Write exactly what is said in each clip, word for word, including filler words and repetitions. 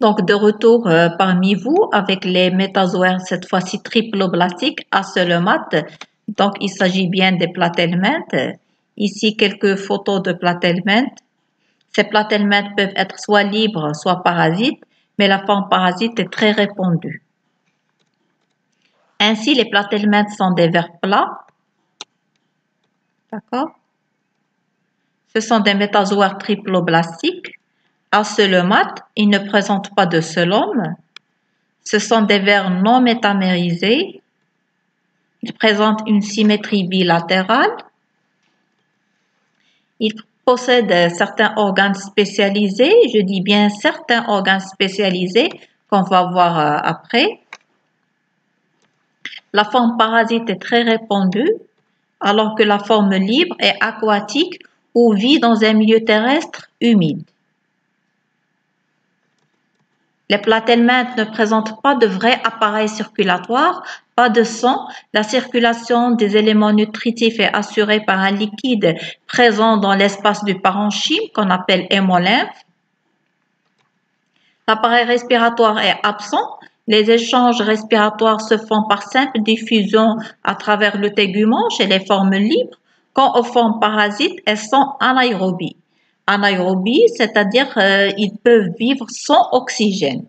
Donc, de retour euh, parmi vous avec les métazoaires, cette fois-ci triploblastiques, acélomates. Donc, il s'agit bien des platelminthes. Ici, quelques photos de platelminthes. Ces platelminthes peuvent être soit libres, soit parasites, mais la forme parasite est très répandue. Ainsi, les platelminthes sont des vers plats. D'accord? Ce sont des métazoaires triploblastiques. Acélomates, ils ne présentent pas de celome. Ce sont des vers non métamérisés. Ils présentent une symétrie bilatérale. Ils possèdent certains organes spécialisés. Je dis bien certains organes spécialisés qu'on va voir après. La forme parasite est très répandue, alors que la forme libre est aquatique ou vit dans un milieu terrestre humide. Les platelminthes ne présentent pas de vrai appareil circulatoire, pas de sang. La circulation des éléments nutritifs est assurée par un liquide présent dans l'espace du parenchyme qu'on appelle hémolymphe. L'appareil respiratoire est absent. Les échanges respiratoires se font par simple diffusion à travers le tégument chez les formes libres, quand aux formes parasites, elles sont anaérobies. Anaérobie, c'est-à-dire euh, ils peuvent vivre sans oxygène.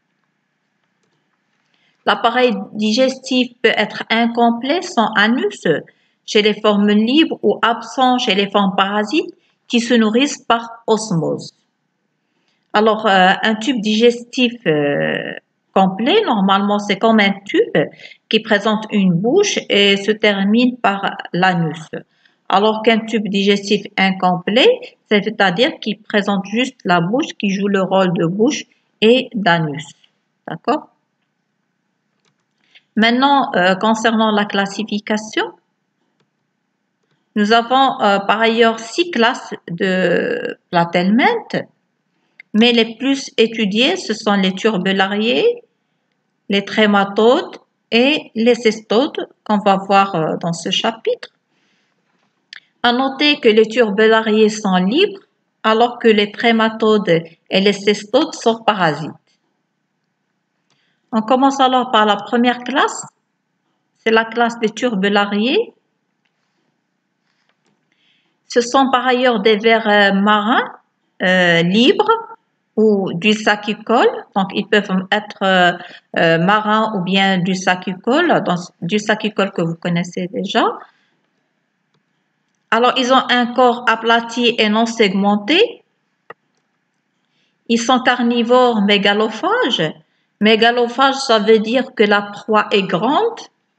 L'appareil digestif peut être incomplet sans anus chez les formes libres ou absent chez les formes parasites qui se nourrissent par osmose. Alors, euh, un tube digestif euh, complet, normalement, c'est comme un tube qui présente une bouche et se termine par l'anus. Alors qu'un tube digestif incomplet, c'est-à-dire qu'il présente juste la bouche, qui joue le rôle de bouche et d'anus. D'accord? Maintenant, euh, concernant la classification, nous avons euh, par ailleurs six classes de platelminthes, mais les plus étudiées, ce sont les turbellariés, les trématodes et les cestodes qu'on va voir euh, dans ce chapitre. À noter que les turbellariés sont libres, alors que les trématodes et les cestodes sont parasites. On commence alors par la première classe, c'est la classe des turbellariés. Ce sont par ailleurs des vers euh, marins euh, libres ou du saccicole, donc ils peuvent être euh, euh, marins ou bien du saccicole, donc du saccicole que vous connaissez déjà. Alors, ils ont un corps aplati et non segmenté. Ils sont carnivores mégalophages. Mégalophages, ça veut dire que la proie est grande.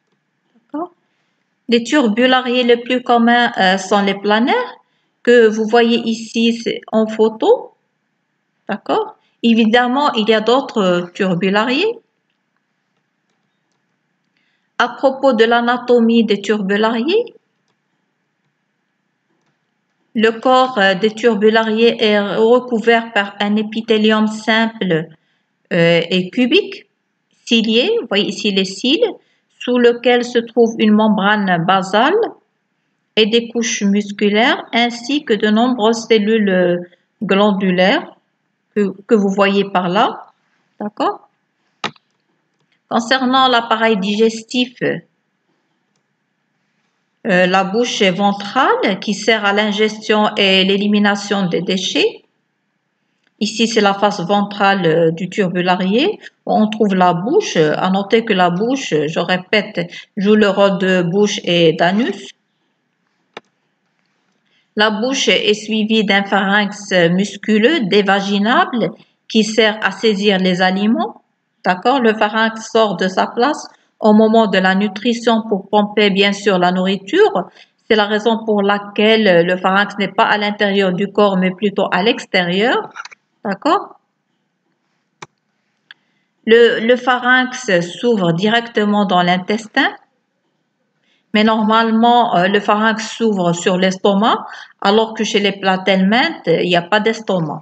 Les turbellariés les plus communs euh, sont les planaires, que vous voyez ici en photo. D'accord? Évidemment, il y a d'autres turbellariés. À propos de l'anatomie des turbellariés, le corps des turbellariés est recouvert par un épithélium simple euh, et cubique, cilié, vous voyez ici les cils, sous lequel se trouve une membrane basale et des couches musculaires, ainsi que de nombreuses cellules glandulaires que, que vous voyez par là. D'accord? Concernant l'appareil digestif, euh, la bouche est ventrale qui sert à l'ingestion et l'élimination des déchets. Ici, c'est la face ventrale du turbellarié. On trouve la bouche. À noter que la bouche, je répète, joue le rôle de bouche et d'anus. La bouche est suivie d'un pharynx musculeux dévaginable qui sert à saisir les aliments. D'accord? Le pharynx sort de sa place au moment de la nutrition pour pomper bien sûr la nourriture. C'est la raison pour laquelle le pharynx n'est pas à l'intérieur du corps mais plutôt à l'extérieur. D'accord? Le, le pharynx s'ouvre directement dans l'intestin, mais normalement euh, le pharynx s'ouvre sur l'estomac, alors que chez les platelminthes, il n'y a pas d'estomac.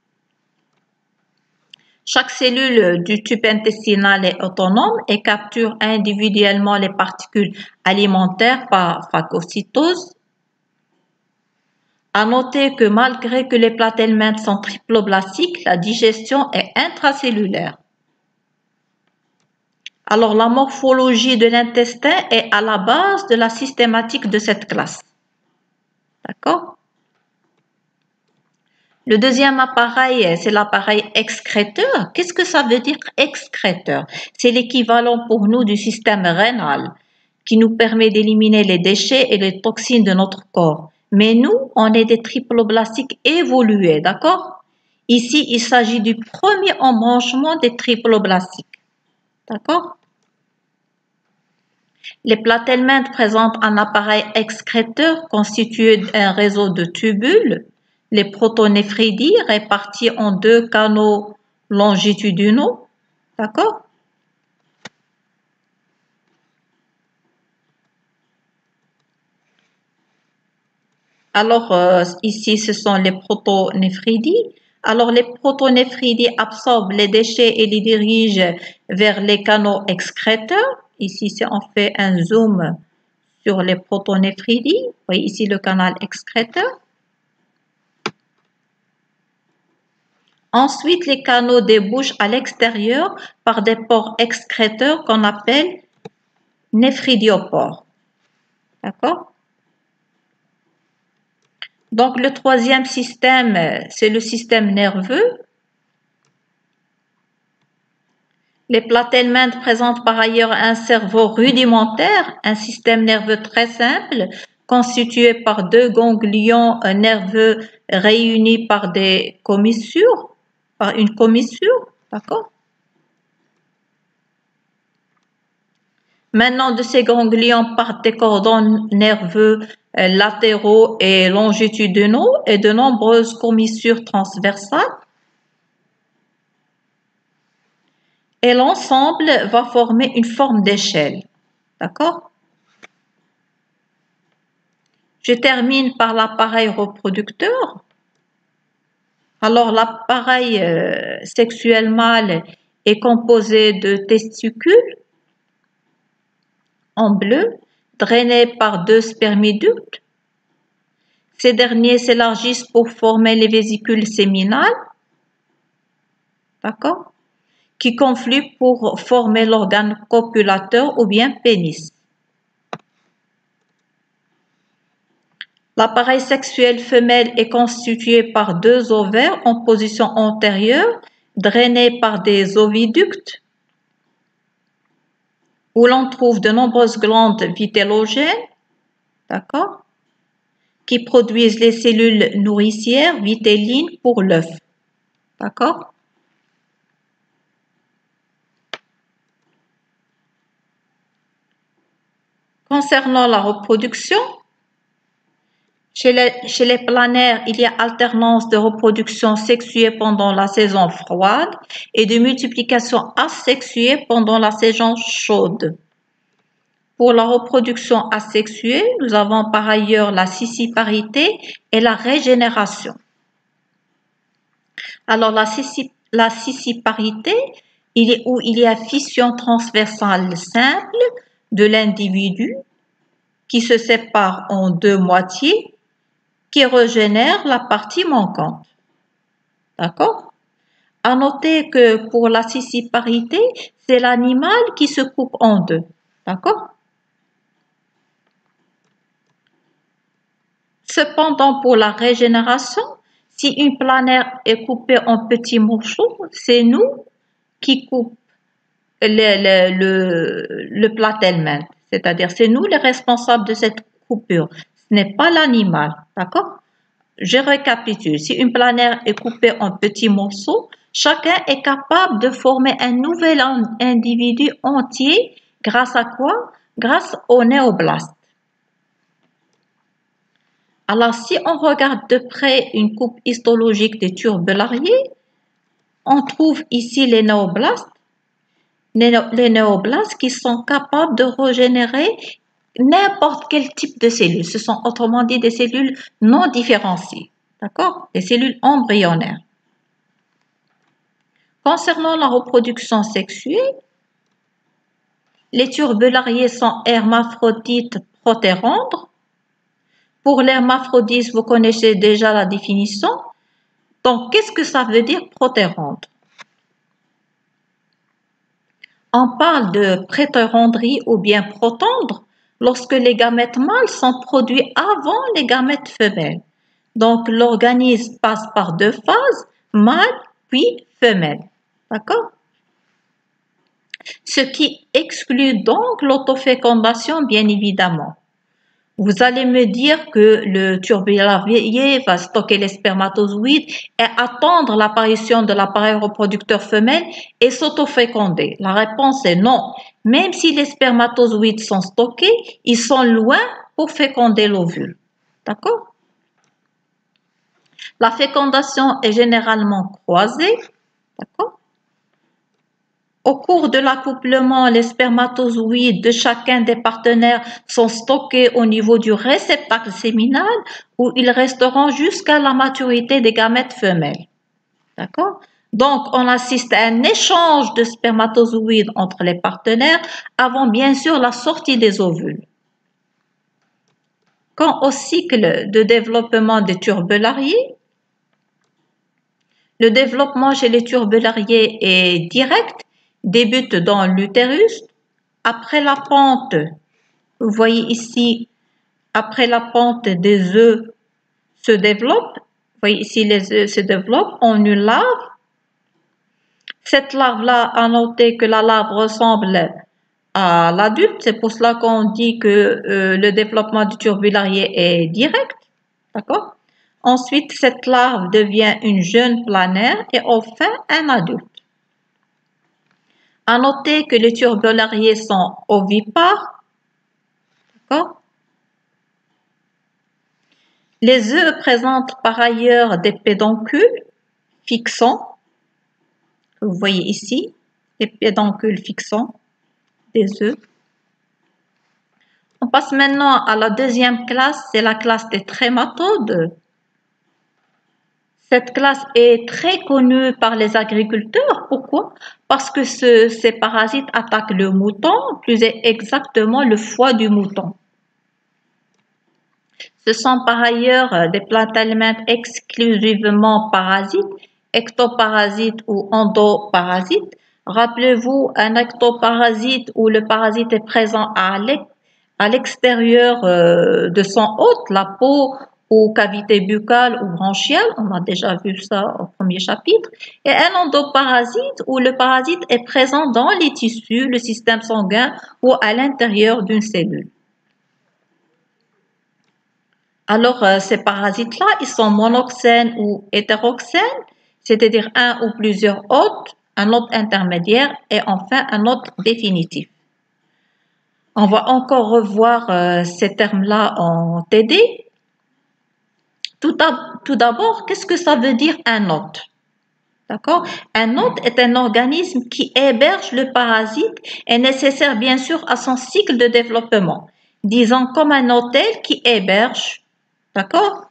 Chaque cellule du tube intestinal est autonome et capture individuellement les particules alimentaires par phagocytose. À noter que malgré que les platelminthes sont triploblastiques, la digestion est intracellulaire. Alors, la morphologie de l'intestin est à la base de la systématique de cette classe. D'accord? Le deuxième appareil, c'est l'appareil excréteur. Qu'est-ce que ça veut dire excréteur? C'est l'équivalent pour nous du système rénal qui nous permet d'éliminer les déchets et les toxines de notre corps. Mais nous, on est des triploblastiques évolués, d'accord? Ici, il s'agit du premier embranchement des triploblastiques. D'accord? Les platelminthes présentent un appareil excréteur constitué d'un réseau de tubules, les protonéphridies répartis en deux canaux longitudinaux. D'accord? Alors, euh, ici, ce sont les protonéphridies. Alors, les protonéphridies absorbent les déchets et les dirigent vers les canaux excréteurs. Ici, si on fait un zoom sur les protonéphridies, vous voyez ici le canal excréteur. Ensuite, les canaux débouchent à l'extérieur par des pores excréteurs qu'on appelle néphridiopores. D'accord? Donc, le troisième système, c'est le système nerveux. Les platelminthes présentent par ailleurs un cerveau rudimentaire, un système nerveux très simple, constitué par deux ganglions nerveux réunis par des commissures, par une commissure, d'accord? Maintenant, de ces ganglions partent des cordons nerveux latéraux et longitudinaux et de nombreuses commissures transversales. Et l'ensemble va former une forme d'échelle. D'accord? Je termine par l'appareil reproducteur. Alors, l'appareil euh, sexuel mâle est composé de testicules en bleu, drainés par deux spermiductes. Ces derniers s'élargissent pour former les vésicules séminales, d'accord, qui confluent pour former l'organe copulateur ou bien pénis. L'appareil sexuel femelle est constitué par deux ovaires en position antérieure, drainés par des oviductes, où l'on trouve de nombreuses glandes vitellogènes, d'accord, qui produisent les cellules nourricières vitellines pour l'œuf. D'accord? Concernant la reproduction, chez les, chez les planaires, il y a alternance de reproduction sexuée pendant la saison froide et de multiplication asexuée pendant la saison chaude. Pour la reproduction asexuée, nous avons par ailleurs la scissiparité et la régénération. Alors, la, scissi, la scissiparité, il est où il y a fission transversale simple de l'individu qui se sépare en deux moitiés, qui régénère la partie manquante. D'accord? À noter que pour la scissiparité, c'est l'animal qui se coupe en deux. D'accord? Cependant, pour la régénération, si une planaire est coupée en petits morceaux, c'est nous qui coupons le, le, le, le platelminthe. C'est-à-dire, c'est nous les responsables de cette coupure. Ce n'est pas l'animal. D'accord? Je récapitule. Si une planaire est coupée en petits morceaux, chacun est capable de former un nouvel individu entier grâce à quoi? Grâce aux néoblastes. Alors, si on regarde de près une coupe histologique des turbulariés, on trouve ici les néoblastes, les néoblastes qui sont capables de régénérer n'importe quel type de cellules. Ce sont autrement dit des cellules non différenciées, d'accord? Des cellules embryonnaires. Concernant la reproduction sexuelle, les turbulariés sont hermaphrodites protérandres. Pour l'hermaphrodite, vous connaissez déjà la définition. Donc, qu'est-ce que ça veut dire protérondre? On parle de prétérondrie ou bien protondre lorsque les gamètes mâles sont produits avant les gamètes femelles. Donc, l'organisme passe par deux phases, mâle puis femelle. D'accord? Ce qui exclut donc l'autofécondation, bien évidemment. Vous allez me dire que le turbularié va stocker les spermatozoïdes et attendre l'apparition de l'appareil reproducteur femelle et s'autoféconder. La réponse est non. Même si les spermatozoïdes sont stockés, ils sont loin pour féconder l'ovule. D'accord? La fécondation est généralement croisée. D'accord? Au cours de l'accouplement, les spermatozoïdes de chacun des partenaires sont stockés au niveau du réceptacle séminal où ils resteront jusqu'à la maturité des gamètes femelles. D'accord? Donc, on assiste à un échange de spermatozoïdes entre les partenaires avant bien sûr la sortie des ovules. Quant au cycle de développement des turbulariés, le développement chez les turbulariés est direct, débute dans l'utérus. Après la pente, vous voyez ici, après la pente des œufs se développe. Vous voyez ici, les œufs se développent en une larve. Cette larve-là, à noter que la larve ressemble à l'adulte. C'est pour cela qu'on dit que euh, le développement du turbularié est direct. D'accord? Ensuite, cette larve devient une jeune planaire et enfin un adulte. À noter que les turbulariés sont ovipares. D'accord? Les œufs présentent par ailleurs des pédoncules fixants. Vous voyez ici, les pédoncules fixants des œufs. On passe maintenant à la deuxième classe, c'est la classe des trématodes. Cette classe est très connue par les agriculteurs. Pourquoi? Parce que ce, ces parasites attaquent le mouton, plus exactement le foie du mouton. Ce sont par ailleurs des plantes alimentaires exclusivement parasites, ectoparasites ou endoparasites. Rappelez-vous, un ectoparasite où le parasite est présent à l'extérieur de son hôte, la peau ou cavité buccale ou bronchiale, on a déjà vu ça au premier chapitre, et un endoparasite où le parasite est présent dans les tissus, le système sanguin ou à l'intérieur d'une cellule. Alors, euh, ces parasites-là, ils sont monoxènes ou hétéroxènes, c'est-à-dire un ou plusieurs hôtes, un hôte intermédiaire et enfin un hôte définitif. On va encore revoir euh, ces termes-là en T D. Tout d'abord, qu'est-ce que ça veut dire un hôte? D'accord? Un hôte est un organisme qui héberge le parasite et nécessaire bien sûr à son cycle de développement. Disons comme un hôtel qui héberge. D'accord?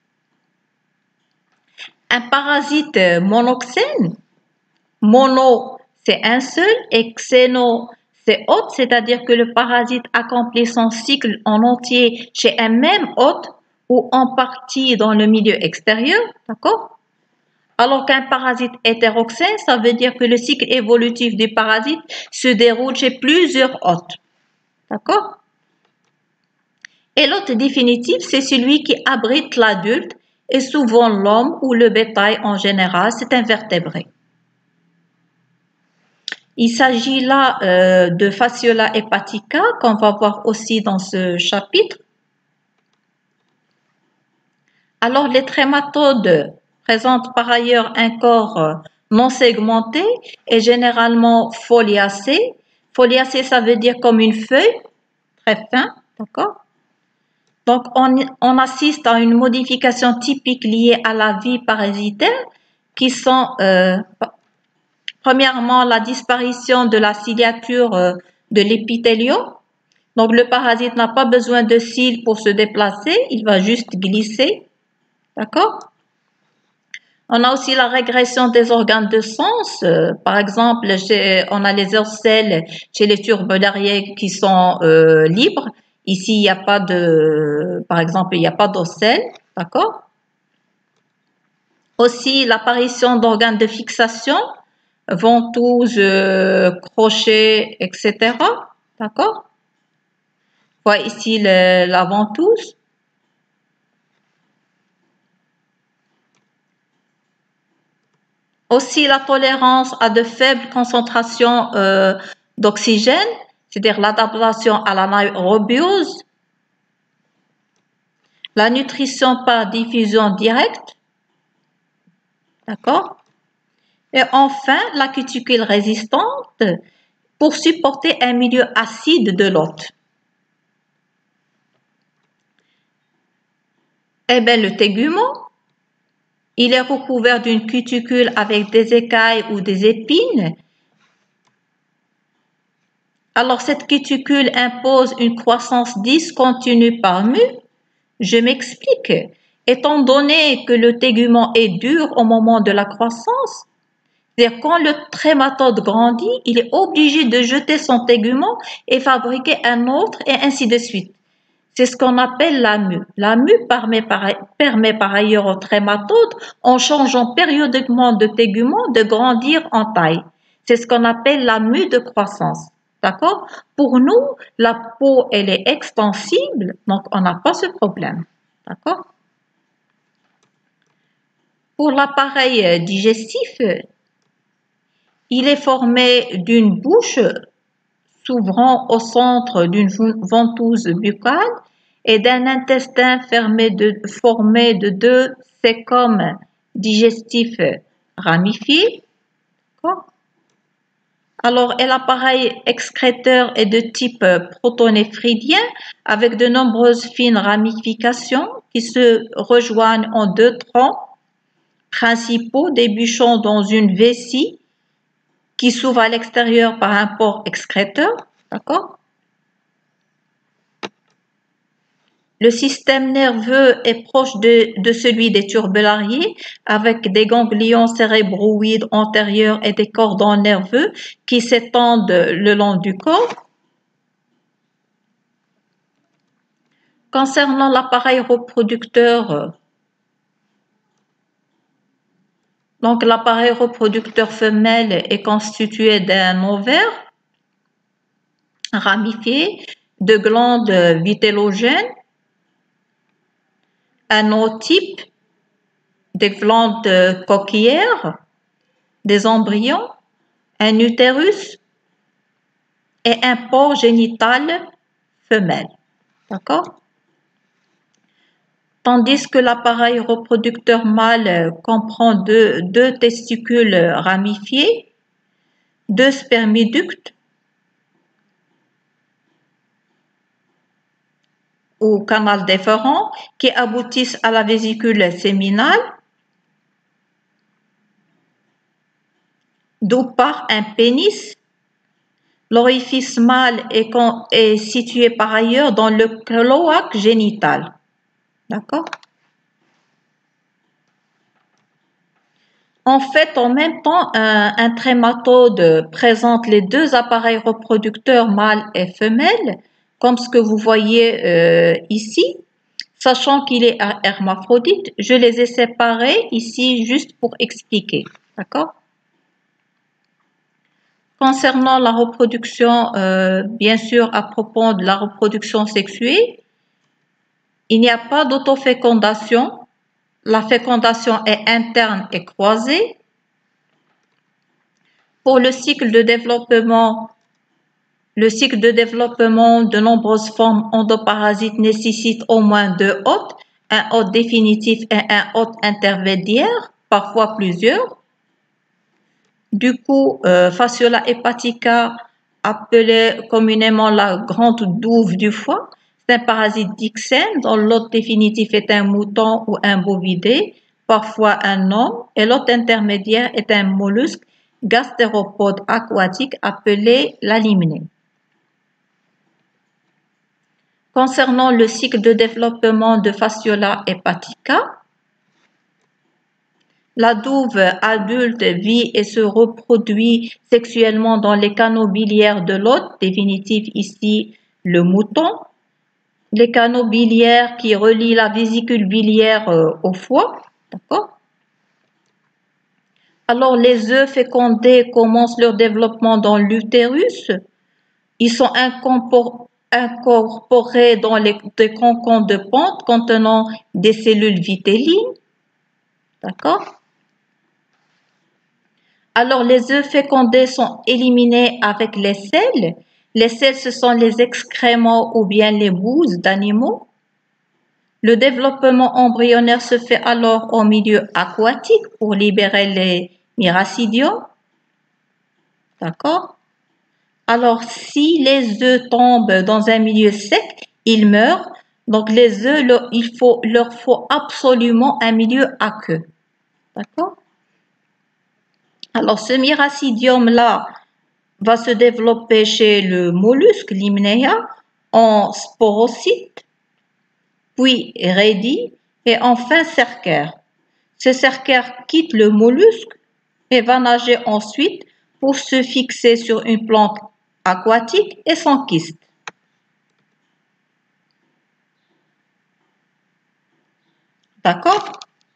Un parasite monoxène, mono c'est un seul et xéno c'est hôte, c'est-à-dire que le parasite accomplit son cycle en entier chez un même hôte ou en partie dans le milieu extérieur, d'accord? Alors qu'un parasite hétéroxène, ça veut dire que le cycle évolutif du parasite se déroule chez plusieurs hôtes, d'accord? Et l'hôte définitif, c'est celui qui abrite l'adulte et souvent l'homme ou le bétail en général, c'est un vertébré. Il s'agit là euh, de Phaseola hepatica qu'on va voir aussi dans ce chapitre. Alors les trématodes présentent par ailleurs un corps non segmenté et généralement foliacé. Foliacé, ça veut dire comme une feuille, très fin, d'accord? Donc, on, on assiste à une modification typique liée à la vie parasitaire qui sont, euh, premièrement, la disparition de la ciliature euh, de l'épithélium. Donc, le parasite n'a pas besoin de cils pour se déplacer, il va juste glisser. D'accord? On a aussi la régression des organes de sens. Euh, par exemple, chez, on a les ocelles chez les turbulariés qui sont euh, libres Ici, il n'y a pas de, par exemple, il n'y a pas d'ocelle, d'accord? Aussi, l'apparition d'organes de fixation, ventouses, euh, crochets, et cetera. D'accord? Voilà ici le, la ventouse. Aussi, la tolérance à de faibles concentrations euh, d'oxygène, c'est-à-dire l'adaptation à l'anaérobiose, la nutrition par diffusion directe, d'accord? Et enfin, la cuticule résistante pour supporter un milieu acide de l'hôte. Eh bien, le tégument, il est recouvert d'une cuticule avec des écailles ou des épines. Alors, cette cuticule impose une croissance discontinue par mu. Je m'explique. Étant donné que le tégument est dur au moment de la croissance, c'est-à-dire quand le trématode grandit, il est obligé de jeter son tégument et fabriquer un autre et ainsi de suite. C'est ce qu'on appelle la mue. La mue permet par, permet par ailleurs au trématode, en changeant périodiquement de tégument, de grandir en taille. C'est ce qu'on appelle la mue de croissance. D'accord? Pour nous, la peau, elle est extensible, donc on n'a pas ce problème. D'accord? Pour l'appareil digestif, il est formé d'une bouche s'ouvrant au centre d'une ventouse buccale et d'un intestin fermé de, formé de deux sécomes digestifs ramifiés. Alors, l'appareil excréteur est de type protonéphridien avec de nombreuses fines ramifications qui se rejoignent en deux troncs principaux débouchant dans une vessie qui s'ouvre à l'extérieur par un port excréteur. D'accord? Le système nerveux est proche de, de celui des turbellariés avec des ganglions cérébroïdes antérieurs et des cordons nerveux qui s'étendent le long du corps. Concernant l'appareil reproducteur, donc l'appareil reproducteur femelle est constitué d'un ovaire ramifié, de glandes vitellogènes, un ootype, des glandes coquillères, des embryons, un utérus et un port génital femelle. D'accord? Tandis que l'appareil reproducteur mâle comprend deux, deux testicules ramifiés, deux spermiductes ou canal déférent qui aboutissent à la vésicule séminale, d'où part un pénis. L'orifice mâle est, est situé par ailleurs dans le cloaque génital. D'accord? En fait, en même temps, un, un trématode présente les deux appareils reproducteurs mâle et femelle, comme ce que vous voyez euh, ici. Sachant qu'il est hermaphrodite, je les ai séparés ici juste pour expliquer. D'accord? Concernant la reproduction, euh, bien sûr, à propos de la reproduction sexuée, il n'y a pas d'autofécondation. La fécondation est interne et croisée. Pour le cycle de développement, le cycle de développement de nombreuses formes endoparasites nécessite au moins deux hôtes, un hôte définitif et un hôte intermédiaire, parfois plusieurs. Du coup, euh, Fasciola hepatica, appelée communément la grande douve du foie, c'est un parasite dixène dont l'hôte définitif est un mouton ou un bovidé, parfois un homme, et l'hôte intermédiaire est un mollusque gastéropode aquatique appelé la limnée. Concernant le cycle de développement de Fasciola hepatica, la douve adulte vit et se reproduit sexuellement dans les canaux biliaires de l'hôte, définitif ici le mouton. les canaux biliaires qui relient la vésicule biliaire euh, au foie. D'accord? Alors, les œufs fécondés commencent leur développement dans l'utérus. Ils sont incorporés dans les, des cocons de pente contenant des cellules vitellines. D'accord? Alors, les œufs fécondés sont éliminés avec les selles. Les selles, ce sont les excréments ou bien les bouses d'animaux. Le développement embryonnaire se fait alors au milieu aquatique pour libérer les miracidiums. D'accord? Alors, si les œufs tombent dans un milieu sec, ils meurent. Donc, les œufs, il faut, leur faut absolument un milieu aqueux. D'accord? Alors, ce miracidium-là va se développer chez le mollusque Limnaea en sporocyte, puis rédie et enfin cercaire. Ce cercaire quitte le mollusque et va nager ensuite pour se fixer sur une plante aquatique et sans kyste. D'accord?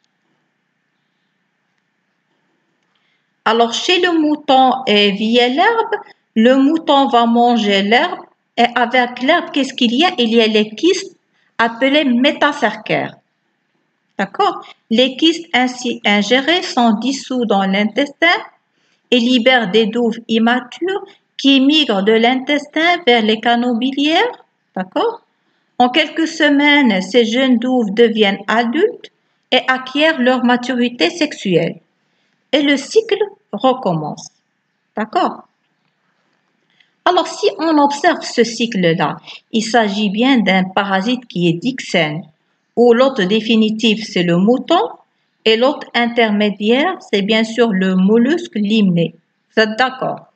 Alors, chez le mouton et via l'herbe, le mouton va manger l'herbe et avec l'herbe, qu'est-ce qu'il y a? Il y a les kystes appelés métacercaires. D'accord? Les kystes ainsi ingérés sont dissous dans l'intestin et libèrent des douves immatures qui migrent de l'intestin vers les canaux biliaires. D'accord? En quelques semaines, ces jeunes douves deviennent adultes et acquièrent leur maturité sexuelle. Et le cycle recommence. D'accord? Alors, si on observe ce cycle-là, il s'agit bien d'un parasite qui est dixène, où l'hôte définitif, c'est le mouton, et l'hôte intermédiaire, c'est bien sûr le mollusque limné. Vous êtes d'accord?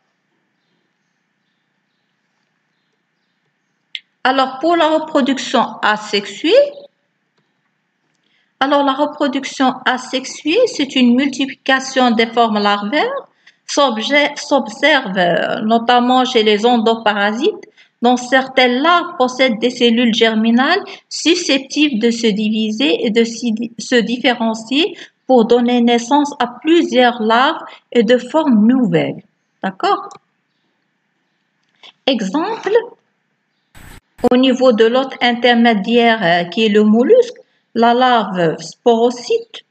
Alors, pour la reproduction asexuée, alors la reproduction asexuée, c'est une multiplication des formes larvaires, s'observe notamment chez les endoparasites, dont certaines larves possèdent des cellules germinales susceptibles de se diviser et de se différencier pour donner naissance à plusieurs larves et de formes nouvelles. D'accord? Exemple, au niveau de l'hôte intermédiaire qui est le mollusque, la larve sporocyte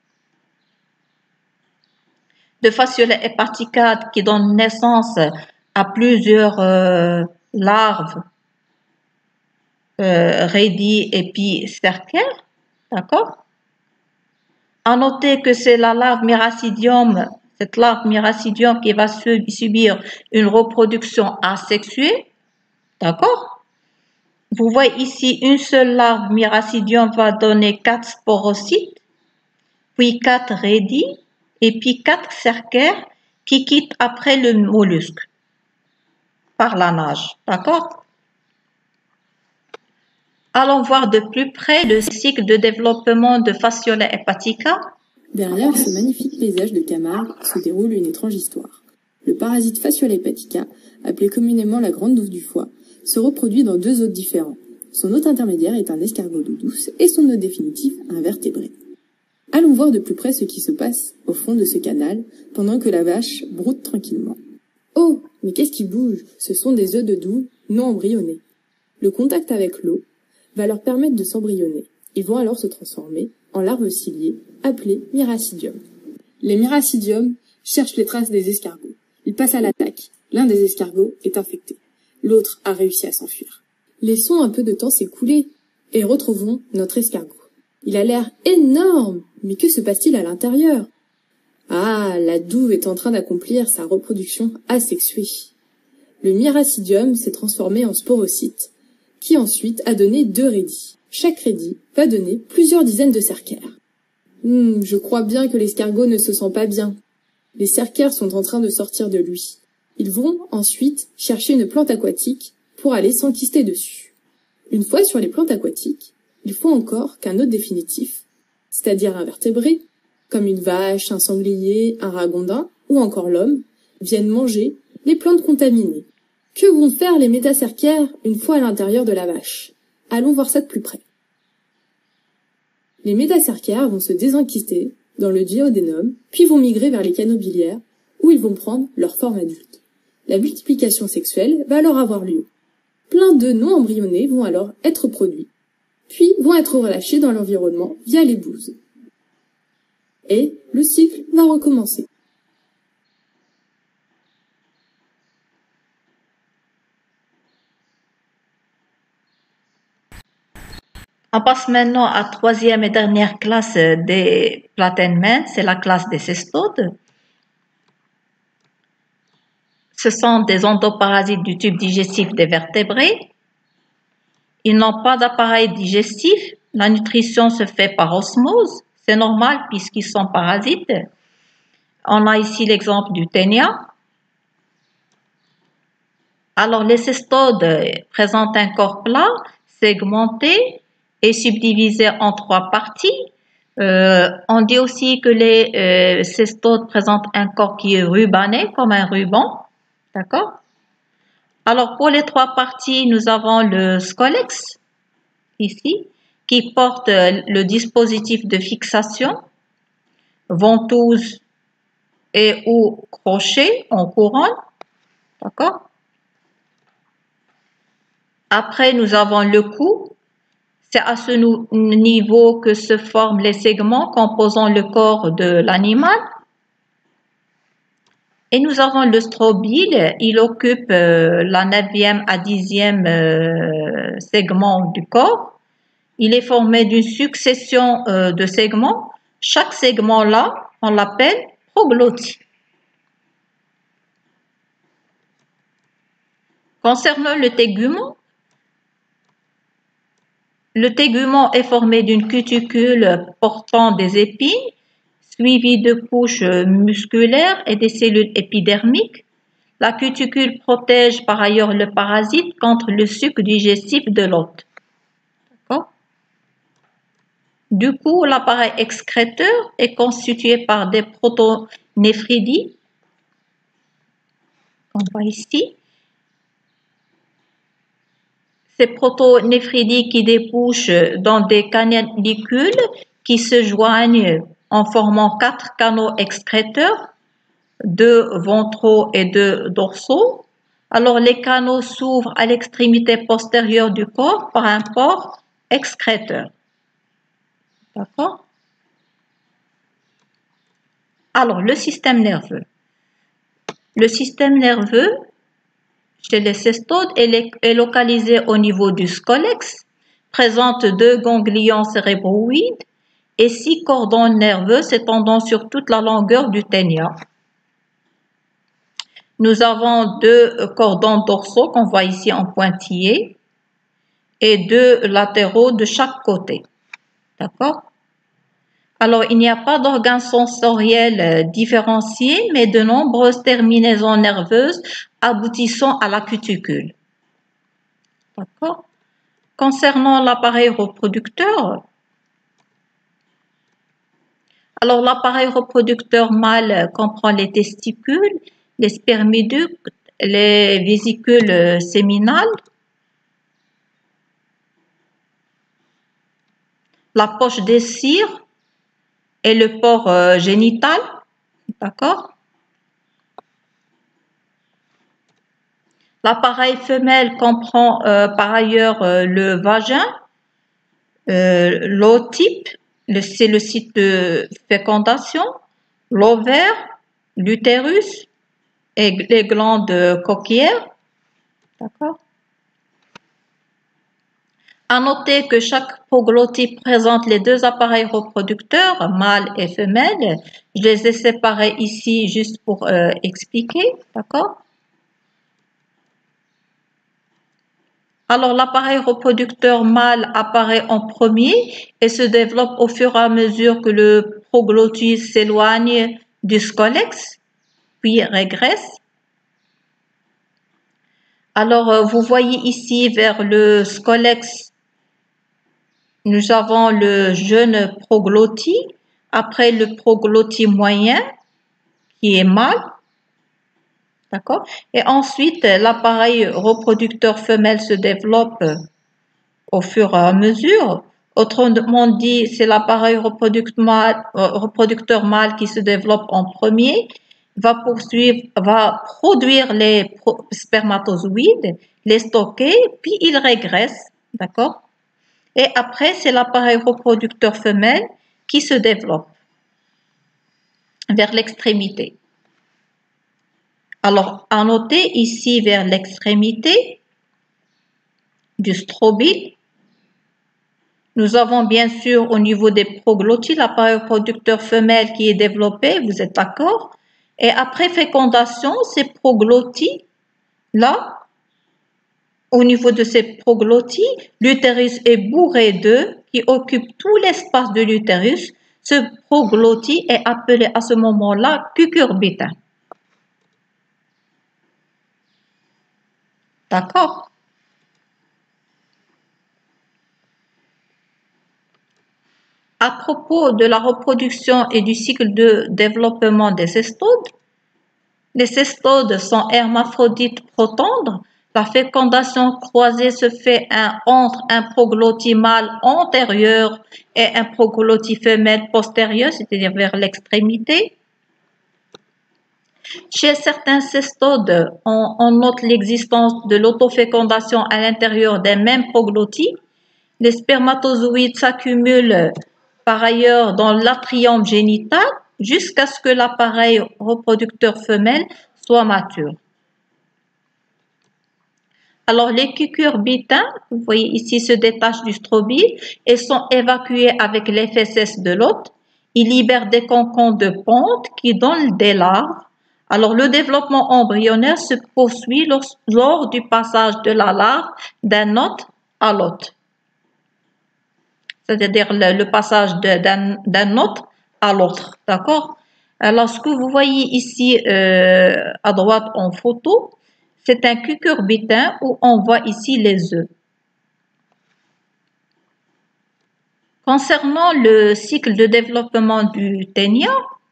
de Phaseolus hepatica qui donne naissance à plusieurs euh, larves euh, rédies et puis cercaires. D'accord? À noter que c'est la larve Miracidium, cette larve Miracidium qui va subir une reproduction asexuée. D'accord? Vous voyez ici, une seule larve Miracidium va donner quatre sporocytes, puis quatre rédies, et puis quatre cercaires qui quittent après le mollusque par la nage. D'accord? Allons voir de plus près le cycle de développement de Phaseolus hepatica. Derrière ce magnifique paysage de Camargue se déroule une étrange histoire. Le parasite Phaseolus hepatica, appelé communément la grande douve du foie, se reproduit dans deux hôtes différents. Son hôte intermédiaire est un escargot d'eau douce et son hôte définitif un vertébré. Allons voir de plus près ce qui se passe au fond de ce canal pendant que la vache broute tranquillement. Oh, mais qu'est-ce qui bouge? Ce sont des œufs de douve non embryonnés. Le contact avec l'eau va leur permettre de s'embryonner. Ils vont alors se transformer en larves ciliées appelées miracidium. Les miracidiums cherchent les traces des escargots. Ils passent à l'attaque. L'un des escargots est infecté. L'autre a réussi à s'enfuir. Laissons un peu de temps s'écouler et retrouvons notre escargot. Il a l'air énorme, mais que se passe-t-il à l'intérieur? Ah, la douve est en train d'accomplir sa reproduction asexuée. Le miracidium s'est transformé en sporocyte, qui ensuite a donné deux rédies. Chaque rédie va donner plusieurs dizaines de cercaires. Hmm, je crois bien que l'escargot ne se sent pas bien. Les cercaires sont en train de sortir de lui. Ils vont ensuite chercher une plante aquatique pour aller s'enquister dessus. Une fois sur les plantes aquatiques, il faut encore qu'un hôte définitif, c'est-à-dire un vertébré, comme une vache, un sanglier, un ragondin ou encore l'homme, vienne manger les plantes contaminées. Que vont faire les métacercaires une fois à l'intérieur de la vache? Allons voir ça de plus près. Les métacercaires vont se désenquister dans le duodénum, puis vont migrer vers les canaux biliaires, où ils vont prendre leur forme adulte. La multiplication sexuelle va alors avoir lieu. Plein d'œufs non embryonnés vont alors être produits, puis vont être relâchés dans l'environnement via les bouses. Et le cycle va recommencer. On passe maintenant à troisième et dernière classe des platenmens, c'est la classe des cestodes. Ce sont des endoparasites du tube digestif des vertébrés. Ils n'ont pas d'appareil digestif, la nutrition se fait par osmose, c'est normal puisqu'ils sont parasites. On a ici l'exemple du ténia. Alors les cestodes présentent un corps plat, segmenté, est subdivisé en trois parties. Euh, on dit aussi que les euh, cestodes présentent un corps qui est rubané, comme un ruban. D'accord? Alors, pour les trois parties, nous avons le scolex, ici, qui porte le dispositif de fixation, ventouse et ou crochet en couronne. D'accord? Après, nous avons le cou. C'est à ce niveau que se forment les segments composant le corps de l'animal. Et nous avons le strobile. Il occupe euh, la neuvième à dixième euh, segment du corps. Il est formé d'une succession euh, de segments. Chaque segment-là, on l'appelle proglottie. Concernant le tégument, le tégument est formé d'une cuticule portant des épines, suivie de couches musculaires et des cellules épidermiques. La cuticule protège par ailleurs le parasite contre le suc digestif de l'hôte. Du coup, l'appareil excréteur est constitué par des protonéphridies, on voit ici. Ces protonéphridies qui débouchent dans des canalicule qui se joignent en formant quatre canaux excréteurs, deux ventraux et deux dorsaux. Alors, les canaux s'ouvrent à l'extrémité postérieure du corps par un port excréteur. D'accord? Alors, le système nerveux. Le système nerveux chez les cestodes est localisé au niveau du scolex, présente deux ganglions cérébroïdes et six cordons nerveux s'étendant sur toute la longueur du ténia. Nous avons deux cordons dorsaux qu'on voit ici en pointillé et deux latéraux de chaque côté. D'accord? Alors, il n'y a pas d'organes sensoriels différenciés, mais de nombreuses terminaisons nerveuses aboutissant à la cuticule. D'accord? Concernant l'appareil reproducteur, alors l'appareil reproducteur mâle comprend les testicules, les spermiductes, les vésicules séminales, la poche des cires et le port euh, génital, d'accord? L'appareil femelle comprend euh, par ailleurs euh, le vagin, euh, l'ootype, c'est le site de fécondation, l'ovaire, l'utérus et les glandes coquillères, d'accord? À noter que chaque proglottie présente les deux appareils reproducteurs, mâle et femelle. Je les ai séparés ici juste pour euh, expliquer, d'accord? Alors, l'appareil reproducteur mâle apparaît en premier et se développe au fur et à mesure que le proglottis s'éloigne du scolex, puis régresse. Alors, vous voyez ici vers le scolex, nous avons le jeune proglottis, après le proglottis moyen, qui est mâle, d'accord? Et ensuite, l'appareil reproducteur femelle se développe au fur et à mesure. Autrement dit, c'est l'appareil reproducteur mâle, reproducteur mâle qui se développe en premier, va poursuivre, va produire les spermatozoïdes, les stocker, puis il régresse, d'accord? Et après, c'est l'appareil reproducteur femelle qui se développe vers l'extrémité. Alors, à noter ici vers l'extrémité du strobile, nous avons bien sûr au niveau des proglottides l'appareil reproducteur femelle qui est développé, vous êtes d'accord? Et après fécondation, ces proglottides, là, au niveau de ces proglottides, l'utérus est bourré d'œufs qui occupent tout l'espace de l'utérus. Ce proglottis est appelé à ce moment-là cucurbitin. D'accord? À propos de la reproduction et du cycle de développement des cestodes, les cestodes sont hermaphrodites protandres. La fécondation croisée se fait un, entre un proglottis mâle antérieur et un proglottis femelle postérieur, c'est-à-dire vers l'extrémité. Chez certains cestodes, on, on note l'existence de l'autofécondation à l'intérieur d'un même proglottis. Les spermatozoïdes s'accumulent par ailleurs dans l'atrium génital jusqu'à ce que l'appareil reproducteur femelle soit mature. Alors, les cucurbitins, vous voyez ici, se détachent du strobile et sont évacués avec les fesses de l'hôte. Ils libèrent des cocons de ponte qui donnent des larves. Alors, le développement embryonnaire se poursuit lors, lors du passage de la larve d'un hôte à l'hôte. C'est-à-dire le, le passage d'un d'un hôte à l'autre, d'accord? Alors, ce que vous voyez ici euh, à droite en photo, c'est un cucurbitin où on voit ici les œufs. Concernant le cycle de développement du ténia,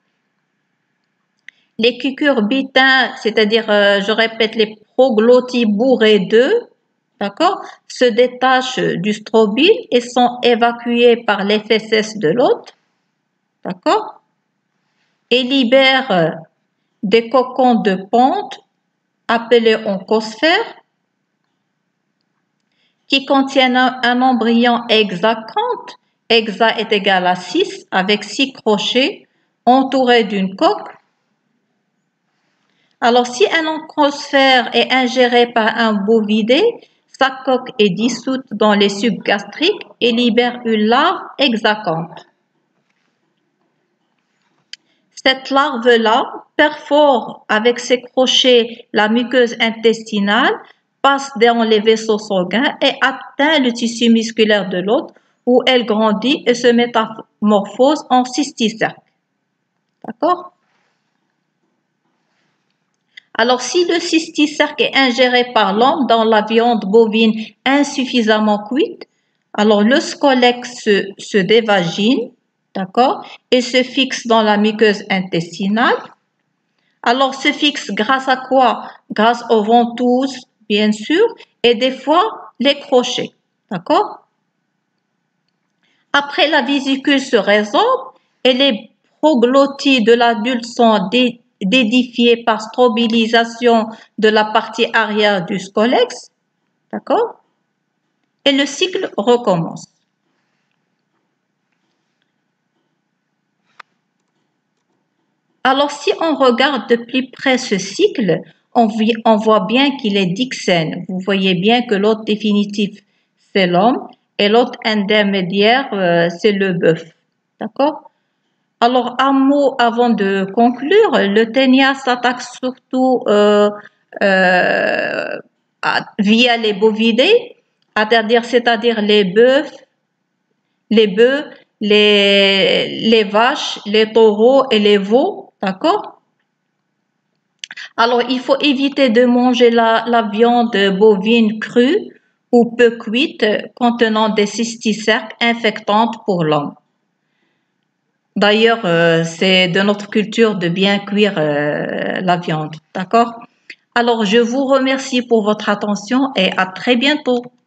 les cucurbitins, c'est-à-dire, euh, je répète, les proglottis bourrés d'œufs, d'accord, se détachent du strobile et sont évacués par les fesses de l'hôte, d'accord, et libèrent des cocons de ponte appelés oncosphères qui contiennent un, un embryon hexacanthe. Hexa est égal à six avec six crochets entourés d'une coque. Alors, si un oncosphère est ingéré par un bovidé, sa coque est dissoute dans les sucs gastriques et libère une larve hexacanthe. Cette larve-là perfore avec ses crochets la muqueuse intestinale, passe dans les vaisseaux sanguins et atteint le tissu musculaire de l'hôte où elle grandit et se métamorphose en cysticerque. D'accord? Alors, si le cysticerque est ingéré par l'homme dans la viande bovine insuffisamment cuite, alors le scolex se, se dévagine, d'accord, et se fixe dans la muqueuse intestinale. Alors, se fixe grâce à quoi? Grâce aux ventouses, bien sûr, et des fois les crochets, d'accord? Après, la vésicule se résorbe et les proglottis de l'adulte sont dé d'édifier par strobilisation de la partie arrière du scolex, d'accord? Et le cycle recommence. Alors, si on regarde de plus près ce cycle, on, on voit bien qu'il est dixène. Vous voyez bien que l'hôte définitif, c'est l'homme, et l'hôte intermédiaire, euh, c'est le bœuf, d'accord? Alors, un mot avant de conclure, le ténia s'attaque surtout euh, euh, à, via les bovidés, c'est-à-dire, c'est-à-dire les bœufs, les bœufs, les, les vaches, les taureaux et les veaux, d'accord? Alors, il faut éviter de manger la, la viande bovine crue ou peu cuite contenant des cysticerques infectantes pour l'homme. D'ailleurs, euh, c'est de notre culture de bien cuire euh, la viande, d'accord? Alors, je vous remercie pour votre attention et à très bientôt.